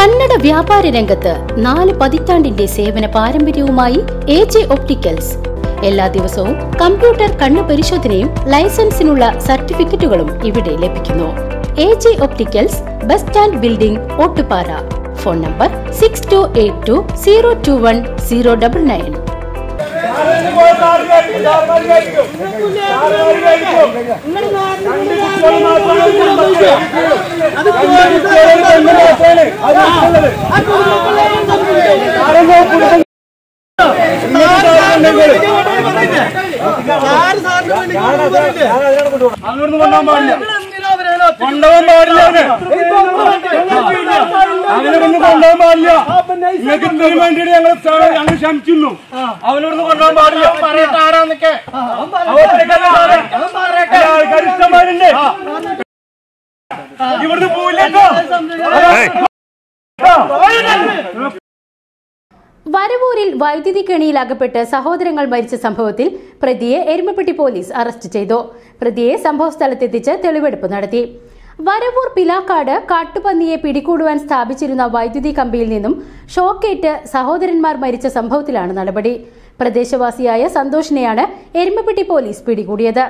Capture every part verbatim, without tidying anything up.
കന്നഡ വ്യാപാര രംഗത്ത് നാല് പതിറ്റാണ്ടിന്റെ സേവന പാരമ്പര്യവുമായി എ ജെ ഒപ്റ്റിക്കൽസ്. എല്ലാ ദിവസവും കമ്പ്യൂട്ടർ കണ്ണു പരിശോധനയും ലൈസൻസിനുള്ള സർട്ടിഫിക്കറ്റുകളും ഇവിടെ ലഭിക്കുന്നു. A J opticals, bus stand building, Ottupara. Phone number six two eight two zero two one zero double nine. കൊണ്ടുപോകാൻ പാടില്ല, അങ്ങനെ ഒന്ന് കൊണ്ടുപോകാൻ പാടില്ല. നിങ്ങൾക്ക് എന്തിനു വേണ്ടിയിട്ട് ഞങ്ങൾ ഞങ്ങൾ ക്ഷമിക്കുന്നു. അവനോടൊന്ന് കൊണ്ടുപോകാൻ പാടില്ല. ആൾക്കാർ ഇഷ്ടമാരുണ്ട്. ഇവിടുന്ന് പോയില്ലോ. വരവൂരിൽ വൈദ്യുതി കെണിയിൽ അകപ്പെട്ട് സഹോദരങ്ങൾ മരിച്ച സംഭവത്തിൽ പ്രതിയെ എരുമപ്പെട്ടി പോലീസ് അറസ്റ്റ് ചെയ്തു. പ്രതിയെ സംഭവസ്ഥലത്തെത്തിച്ച് തെളിവെടുപ്പ് നടത്തി. വരവൂർ പിലാക്കാട് കാട്ടുപന്നിയെ പിടികൂടുവാൻ സ്ഥാപിച്ചിരുന്ന വൈദ്യുതി കമ്പിയിൽ നിന്നും ഷോക്കേറ്റ് സഹോദരന്മാർ മരിച്ച സംഭവത്തിലാണ് നടപടി. പ്രദേശവാസിയായ സന്തോഷിനെയാണ് എരുമപ്പെട്ടി പോലീസ് പിടികൂടിയത്.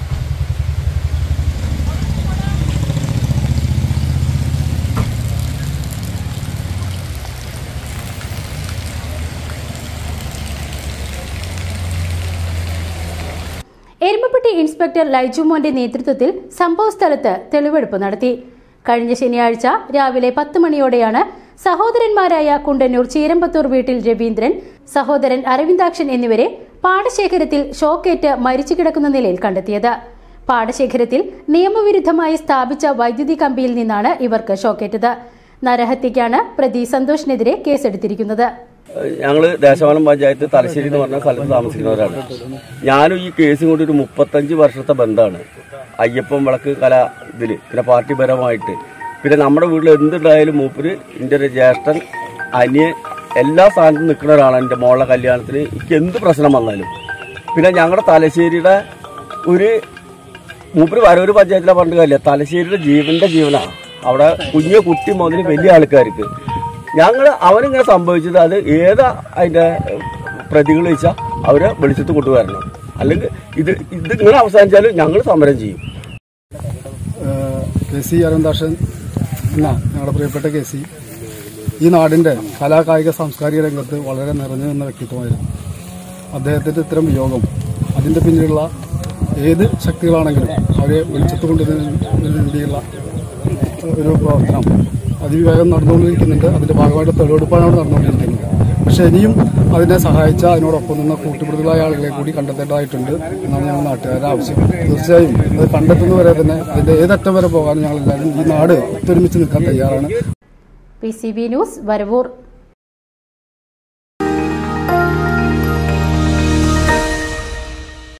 എരുമപ്പെട്ടി ഇൻസ്പെക്ടർ ലൈജുമോന്റെ നേതൃത്വത്തിൽ സംഭവസ്ഥലത്ത് തെളിവെടുപ്പ് നടത്തി. കഴിഞ്ഞ ശനിയാഴ്ച രാവിലെ പത്ത് മണിയോടെയാണ് സഹോദരന്മാരായ കുണ്ടന്നൂർ ചീരമ്പത്തൂർ വീട്ടിൽ രവീന്ദ്രൻ, സഹോദരൻ അരവിന്ദാക്ഷൻ എന്നിവരെ പാടശേഖരത്തിൽ ഷോക്കേറ്റ് മരിച്ചു കിടക്കുന്ന നിലയിൽ കണ്ടെത്തിയത്. പാടശേഖരത്തിൽ നിയമവിരുദ്ധമായി സ്ഥാപിച്ച വൈദ്യുതി കമ്പിയിൽ നിന്നാണ് ഇവർക്ക് ഷോക്കേറ്റത്. നരഹത്യക്കാണ് പ്രതി സന്തോഷിനെതിരെ കേസെടുത്തിരിക്കുന്നത്. ഞങ്ങൾ ദേശവാനം പഞ്ചായത്ത് തലശ്ശേരി എന്ന് പറഞ്ഞ സ്ഥലത്ത് താമസിക്കുന്നവരാണ്. ഞാനും ഈ കേസും കൊണ്ട് ഒരു മുപ്പത്തഞ്ച് വർഷത്തെ ബന്ധമാണ്. അയ്യപ്പൻ വിളക്ക് കല ഇതിൽ പിന്നെ പാർട്ടിപരമായിട്ട് പിന്നെ നമ്മുടെ വീട്ടിൽ എന്തുണ്ടായാലും മൂപ്പര് എൻ്റെ ഒരു ജ്യേഷ്ഠൻ അനിയൻ എല്ലാ സ്ഥാനത്തും നിൽക്കുന്ന ഒരാളാണ്. എൻ്റെ മോളുടെ കല്യാണത്തിന് എനിക്ക് എന്ത് പ്രശ്നം വന്നാലും പിന്നെ ഞങ്ങളുടെ തലശ്ശേരിയുടെ ഒരു മൂപ്പര് വരവൂർ പഞ്ചായത്തിലെ പണ്ട് കാര്യമില്ല, തലശ്ശേരിയുടെ ജീവന്റെ ജീവനാണ്. അവിടെ കുഞ്ഞു കുട്ടി മുതൽ വലിയ ആൾക്കാർക്ക് ഞങ്ങൾ അവനിങ്ങനെ സംഭവിച്ചത് അത് ഏതാ അതിൻ്റെ പ്രതികൾ വെച്ചാൽ അവരെ വെളിച്ചത്ത് കൊണ്ടുവരണം. അല്ലെങ്കിൽ ഇത് ഇത് ഇങ്ങനെ അവസാനിച്ചാൽ ഞങ്ങൾ സമരം ചെയ്യും. കെ സി അരവിന്ദാക്ഷൻ എന്ന ഞങ്ങളുടെ പ്രിയപ്പെട്ട കെ സി ഈ നാടിൻ്റെ കലാകായിക സാംസ്കാരിക രംഗത്ത് വളരെ നിറഞ്ഞു നിന്ന വ്യക്തിത്വമായിരുന്നു. അദ്ദേഹത്തിൻ്റെ ഇത്തരം വിയോഗം അതിൻ്റെ പിന്നിലുള്ള ഏത് ശക്തികളാണെങ്കിലും അവരെ വെളിച്ചത്ത് കൊണ്ടുവരുന്നതിന് വേണ്ടിയുള്ള ഒരു പ്രവർത്തനം അതിവേഗം നടന്നുകൊണ്ടിരിക്കുന്നുണ്ട്. അതിന്റെ ഭാഗമായിട്ട് തെളിവെടുപ്പാണ് അവിടെ നടന്നുകൊണ്ടിരിക്കുന്നത്. പക്ഷെ ഇനിയും അതിനെ സഹായിച്ച അതിനോടൊപ്പം നിന്ന് കൂട്ടുപ്രതികളായ ആളുകളെ കൂടി കണ്ടെത്തേണ്ടതായിട്ടുണ്ട് എന്നാണ് ഞങ്ങൾ നാട്ടുകാരുടെ ആവശ്യം. തീർച്ചയായും അത് കണ്ടെത്തുന്നവരെ തന്നെ അതിന്റെ ഏതറ്റം വരെ പോകാൻ ഞങ്ങൾ എല്ലാവരും ഈ നാട് ഒത്തൊരുമിച്ച് നിൽക്കാൻ തയ്യാറാണ്. V C V news, Varavoor.